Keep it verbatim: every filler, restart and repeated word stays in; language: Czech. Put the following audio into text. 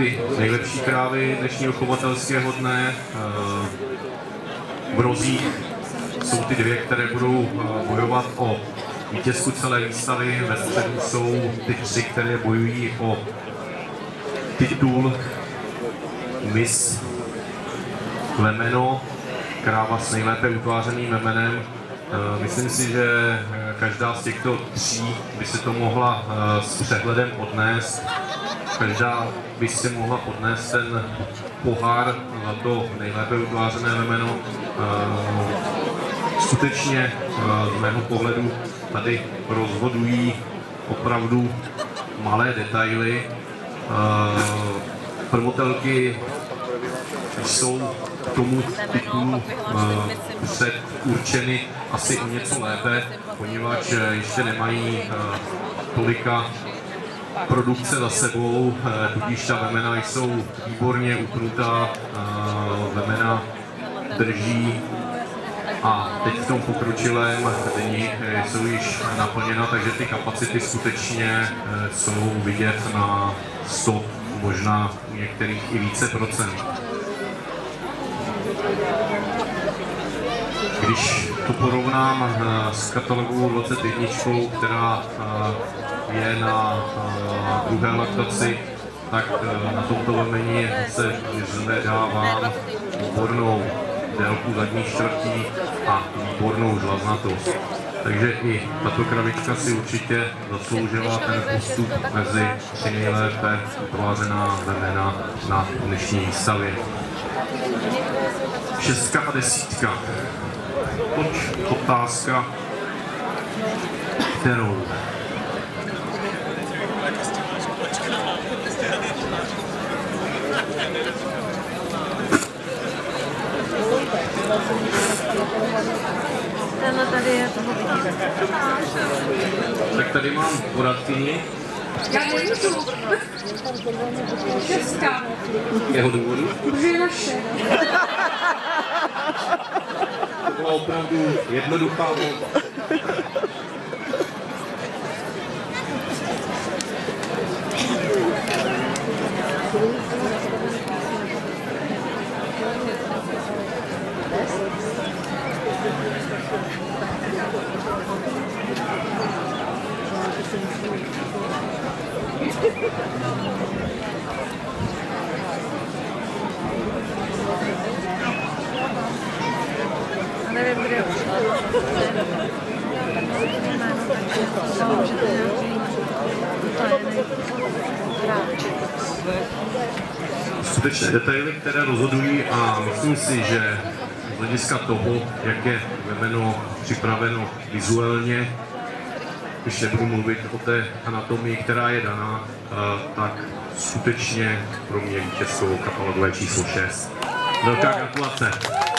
ty nejlepší krávy dnešního chovatelského dne. V rozích jsou ty dvě, které budou bojovat o vítězku celé výstavy. Ve středu jsou ty tři, které bojují o titul Miss Lemeno, kráva s nejlépe utvářeným jménem. Myslím si, že každá z těchto tří by se to mohla s přehledem odnést. Každá by si mohla odnést ten pohár za to nejlépe utvářené jméno. Skutečně z mého pohledu tady rozhodují opravdu malé detaily. Promotelky jsou k tomu titulu předurčeny asi o něco lépe, poněvadž ještě nemají tolika produkce za sebou, tudíž ta vemena jsou výborně upnutá, vemena drží a teď v tom pokročilém dni jsou již naplněna, takže ty kapacity skutečně jsou vidět na sto, možná u některých i více procent. Když to porovnám s katalogovou dvacet jedna, která je na druhé laktaci, tak na tomto vemeni se vyhledávám výbornou délku zadní čtvrtí a výbornou žlaznatost. Takže i tato kravička si určitě zasloužila ten postup mezi tři nejlépe utvářená vemena na dnešní výstavě. Šestka a desítka. Toť otázka, kterou Tenhle tady je toho vidíte. Tak tady mám poradkyni. Já nemůžu. Šestka. Jeho důvodu? Protože je naše. To byla opravdu jednoduchá volba. A nevím, kde už. Skutečné detaily, které rozhodují, a myslím si, že z hlediska toho, jak je vemeno připraveno vizuálně, když nebudu mluvit o té anatomii, která je daná, tak skutečně pro mě vítězkou katalogové číslo šest. Velká gratulace.